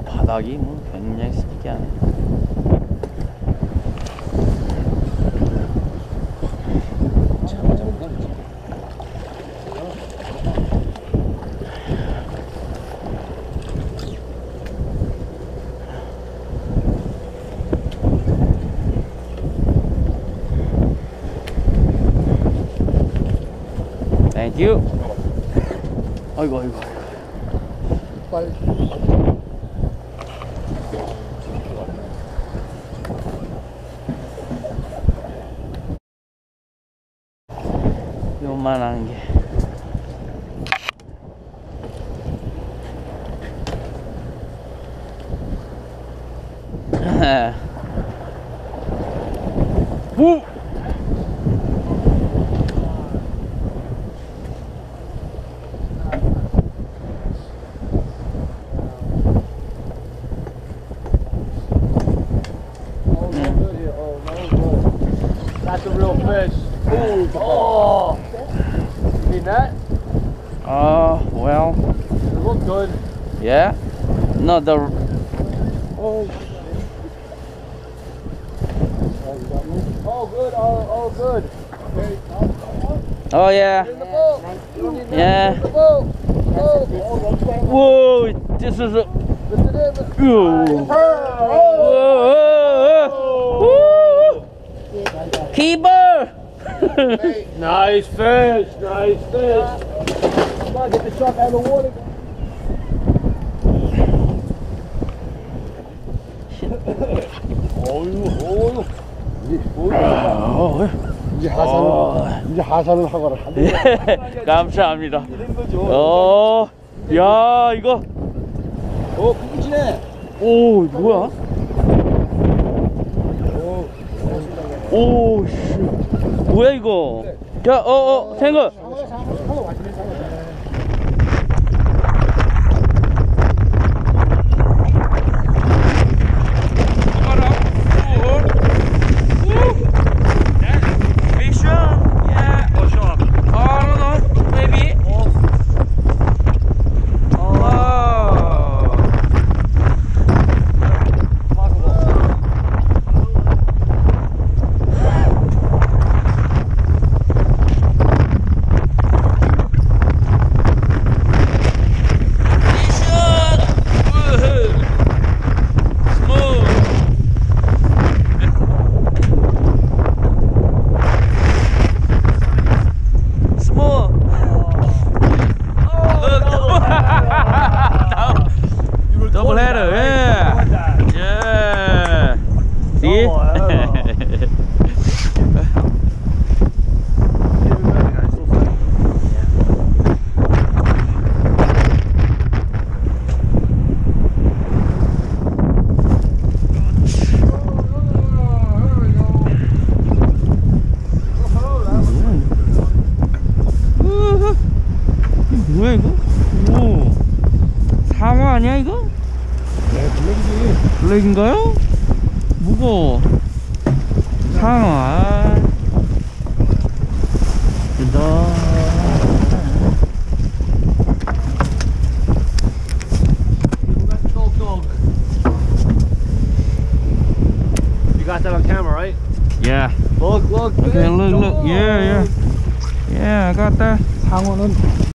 바닥이 뭐 굉장히 스키하네. Thank you. 아이고 아이고. 빨리. 요만한 게. 오! That's a real fish. Ooh. Oh. You mean that? Well. It looked good. Yeah? No, the. Oh. Oh, good. Oh, good. Okay. Oh, yeah. In the boat. Yeah. In the boat. Oh. Whoa, this is a. Lift it in. Whoa. Whoa. Keeper! Nice fish. Nice fish. Come on, get the truck out of the water. 어유. 이제 하산을 하거라. 감사합니다. 야, 이거. 굵지네. 오, 뭐야? 오, 씨. 뭐야, 이거? 야, 생각. Double header, yeah. Yeah. See? 뭐야 이거? 오, 상어 아니야 이거? 네, 블랙이지. 블랙인가요? 무거워. 상어. 됐다. You got that on camera, right? Yeah. Look. Okay, look. Yeah, I got that. 상어는